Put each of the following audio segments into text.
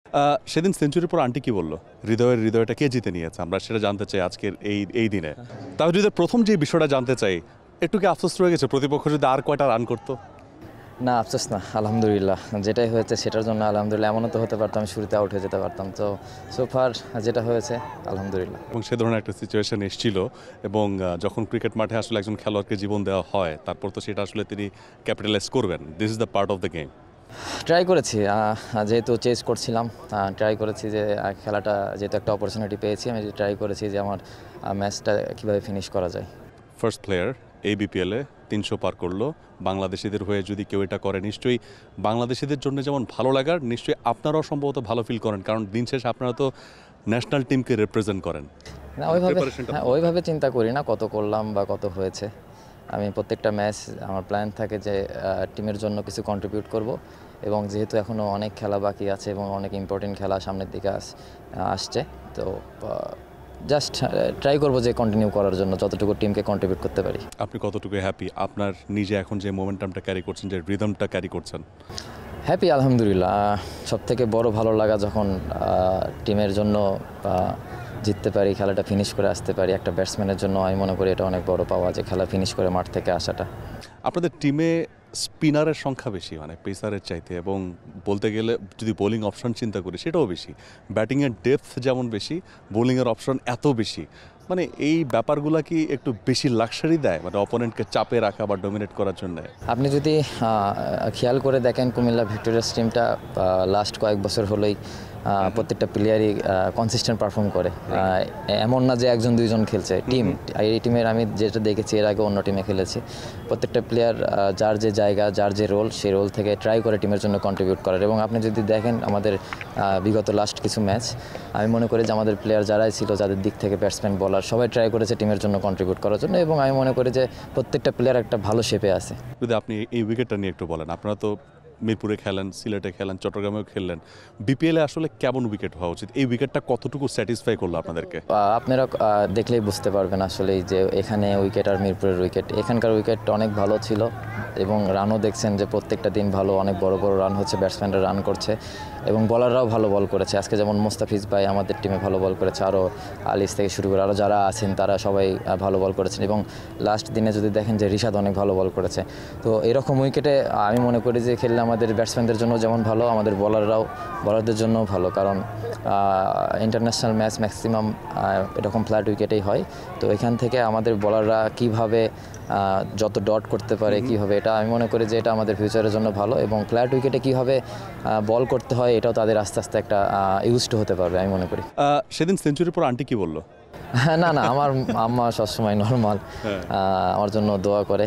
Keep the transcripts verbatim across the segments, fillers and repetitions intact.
সেদিন সেঞ্চুরির পর আন্টি কি বললো, হৃদয়ের হৃদয়টা কে জিতে নিয়েছে, আমরা সেটা জানতে চাই আজকের এই এই দিনে। তাহলে যদি প্রথম যে বিষয়টা জানতে চাই, একটু কি আফসোস রয়ে গেছে প্রতিপক্ষ যদি আর কয়টা রান করতো? না, আফসোস না, আলহামদুলিল্লাহ, যেটাই হয়েছে সেটার জন্য আলহামদুলিল্লাহ। এমনও তো হতে পারতাম শুরুতে আউট হয়ে যেতে পারতাম, তো সোফার যেটা হয়েছে আলহামদুলিল্লাহ। এবং সে ধরনের একটা সিচুয়েশন এসেছিল, এবং যখন ক্রিকেট মাঠে আসলে একজন খেলোয়াড়কে জীবন দেওয়া হয়, তারপর তো সেটা আসলে তিনি ক্যাপিটালাইজ করবেন। This is the part of the game. Try করেছি, যেহেতু চেস করছিলাম, ট্রাই করেছি যে খেলাটা, যেহেতু একটা অপরচুনিটি পেয়েছি, আমি ট্রাই করেছি যে আমার ম্যাচটা কীভাবে ফিনিশ করা যায়। ফার্স্ট প্লেয়ার এই বিপিএলে তিনশো পার করলো। বাংলাদেশিদের হয়ে যদি কেউ এটা করে, নিশ্চয়ই বাংলাদেশিদের জন্য যেমন ভালো লাগার, নিশ্চয়ই আপনারাও সম্ভবত ভালো ফিল করেন, কারণ দিন শেষে আপনারা তো ন্যাশনাল টিমকে রিপ্রেজেন্ট করেন। না, ওইভাবে হ্যাঁ ওইভাবে চিন্তা করি না কত করলাম বা কত হয়েছে। আমি প্রত্যেকটা ম্যাচ আমার প্ল্যান থাকে যে টিমের জন্য কিছু কন্ট্রিবিউট করব, এবং যেহেতু এখনও অনেক খেলা বাকি আছে এবং অনেক ইম্পর্টেন্ট খেলা সামনের দিকে আসছে, তো জাস্ট ট্রাই করবো যে কন্টিনিউ করার জন্য যতটুকু টিমকে কন্ট্রিবিউট করতে পারি। আপনি কতটুকু হ্যাপি আপনার নিজে এখন যে মোমেন্টামটা ক্যারি করছেন, যে রিদমটা ক্যারি করছেন? হ্যাপি, আলহামদুলিল্লাহ। সব থেকে বড় ভালো লাগা যখন টিমের জন্য জিততে পারি, খেলাটা ফিনিশ করে আসতে পারি। একটা ব্যাটসম্যানের জন্য আমি মনে করি এটা অনেক বড় পাওয়া, যে খেলা ফিনিশ করে মাঠ থেকে আসাটা। আপনাদের টিমে স্পিনারের সংখ্যা বেশি, মানে পেসারের চাইতে, এবং বলতে গেলে যদি বোলিং অপশন চিন্তা করি সেটাও বেশি। ব্যাটিংয়ের ডেপথ যেমন বেশি, বোলিংয়ের অপশন এত বেশি, মানে এই ব্যাপারগুলো কি একটু বেশি লাক্সারি দেয়, মানে অপোনেন্টকে চাপে রাখা বা ডমিনেট করার জন্য? আপনি যদি খেয়াল করে দেখেন, কুমিল্লা ভিক্টোরিয়াস টিমটা লাস্ট কয়েক বছর হলেই প্রত্যেকটা প্লেয়ারই কনসিস্টেন্ট পারফর্ম করে। এমন না যে একজন দুইজন খেলছে, টিম। এই টিমের আমি যেটা দেখেছি, এর আগে অন্য টিমে খেলেছি, প্রত্যেকটা প্লেয়ার যার যে জায়গা, যার যে রোল, সেই রোল থেকে ট্রাই করে টিমের জন্য কন্ট্রিবিউট করার। এবং আপনি যদি দেখেন আমাদের বিগত লাস্ট কিছু ম্যাচ, আমি মনে করি যে আমাদের প্লেয়ার যারাই ছিল, যাদের দিক থেকে ব্যাটসম্যান, বলার, সবাই ট্রাই করেছে টিমের জন্য কন্ট্রিবিউট করার জন্য, এবং আমি মনে করি যে প্রত্যেকটা প্লেয়ার একটা ভালো শেপে আছে। যদি আপনি এই উইকেটটা নিয়ে একটু বলেন, আপনারা তো মিরপুরে খেলেন, সিলেটে খেলেন, চট্টগ্রামেও খেললেন, বিপিএলে আসলে কেমন উইকেট হওয়া উচিত? এই উইকেটটা কতটুকু স্যাটিসফাই করলো আপনাদেরকে? আপনারা দেখলেই বুঝতে পারবেন আসলে যে এখানে উইকেট আর মিরপুরের উইকেট, এখানকার উইকেট অনেক ভালো ছিল, এবং রানও দেখছেন যে প্রত্যেকটা দিন ভালো, অনেক বড় বড় রান হচ্ছে, ব্যাটসম্যানরা রান করছে, এবং বলাররাও ভালো বল করেছে। আজকে যেমন মোস্তাফিজ ভাই আমাদের টিমে ভালো বল করেছে, আরও আলিস থেকে শুরু করে আরও যারা আছেন তারা সবাই ভালো বল করেছেন, এবং লাস্ট দিনে যদি দেখেন যে রিশাদ অনেক ভালো বল করেছে। তো এরকম উইকেটে আমি মনে করি যে খেললে আমাদের ব্যাটসম্যানদের জন্য যেমন ভালো, আমাদের বলাররাও বলারদের জন্যও ভালো, কারণ ইন্টারন্যাশনাল ম্যাচ ম্যাক্সিমাম এরকম ফ্ল্যাট উইকেটেই হয়। তো এখান থেকে আমাদের বলাররা কীভাবে যত ডট করতে পারে, কীভাবে, এটা আমি মনে করি যে এটা আমাদের ফিউচারের জন্য ভালো, এবং ফ্ল্যাট উইকেটে কীভাবে বল করতে হয় এটাও তাদের আস্তে আস্তে একটা ইউজড হতে পারবে আমি মনে করি। সেদিন সেঞ্চুরির পর আন্টি কি বললো? না না, আমার আম্মা সবসময় নর্মাল আমার জন্য দোয়া করে,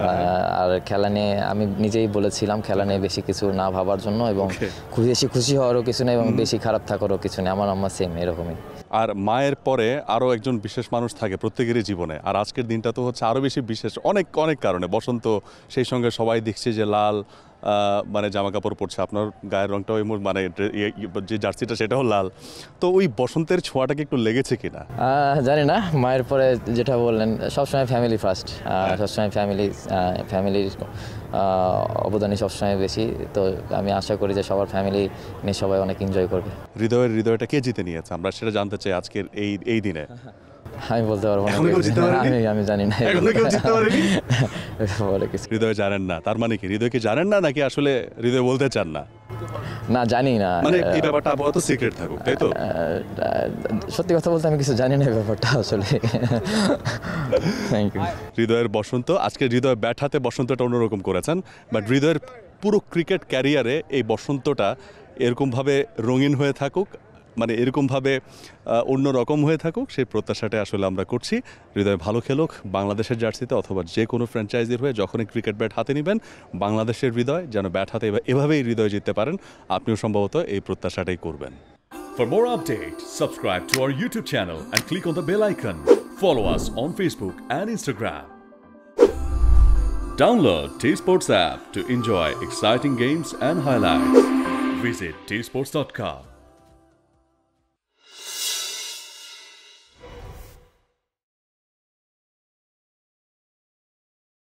আর খেলা নিয়ে আমি নিজেই বলেছিলাম খেলা নিয়ে বেশি কিছু না ভাবার জন্য, এবং বেশি খুশি হওয়ারও কিছু নেই এবং বেশি খারাপ থাকারও কিছু নেই। আমার আম্মা সেম এরকমই। আর মায়ের পরে আরও একজন বিশেষ মানুষ থাকে প্রত্যেকেরই জীবনে, আর আজকের দিনটা তো হচ্ছে আরও বেশি বিশেষ অনেক অনেক কারণে। বসন্ত, সেই সঙ্গে সবাই দেখছে যে লাল মানে জামা কাপড় পরছে, আপনার গায়ের রংটাও মানে যে জার্সিটা সেটাও লাল, তো ওই বসন্তের ছোঁয়াটাকে একটু লেগেছে কিনা জানি না। মায়ের পরে যেটা বললেন, সবসময় ফ্যামিলি ফার্স্ট, সবসময় ফ্যামিলি ফ্যামিলির অবদানই সবসময় বেশি। তো আমি আশা করি যে সবার ফ্যামিলি নিয়ে সবাই অনেক এনজয় করবে। হৃদয়ের হৃদয়টা কে জিতে নিয়েছে, আমরা সেটা জানতে চাই আজকের এই এই দিনে। আমি বলতে পারবো না, আমি আমি জানি না। হৃদয় জানেন না, তার মানে কি হৃদয়কে জানেন না, নাকি আসলে হৃদয় বলতে চান না? না, জানি না, মানে এই ব্যাপারটা আপাতত সিক্রেট থাকুক, তাই তো? সত্যি কথা বলতে আমি কিছু জানি না এই ব্যাপারটা আসলে। Thank you. হৃদয়ের বসন্ত, আজকে হৃদয় ব্যাট হাতে বসন্তটা অন্যরকম করেছেন, বাট হৃদয়ের পুরো ক্রিকেট ক্যারিয়ারে এই বসন্তটা এরকমভাবে রঙিন হয়ে থাকুক, মানে এরকমভাবে অন্যরকম হয়ে থাকুক, সেই প্রত্যাশাটা আসলে আমরা করছি। হৃদয় ভালো খেলুক বাংলাদেশের জার্সিতে, অথবা যে কোনো ফ্র্যাঞ্চাইজির হয়ে যখনই ক্রিকেট ব্যাট হাতে নেবেন, বাংলাদেশের হৃদয় যেন ব্যাট হাতে এভাবেই হৃদয় জিততে পারেন। আপনিও সম্ভবত এই প্রত্যাশাটাই করবেন। For more updates, subscribe to our YouTube channel and click on the bell icon. Follow us on Facebook and Instagram. Download TSports app to enjoy exciting games and highlights. Visit T sports dot com.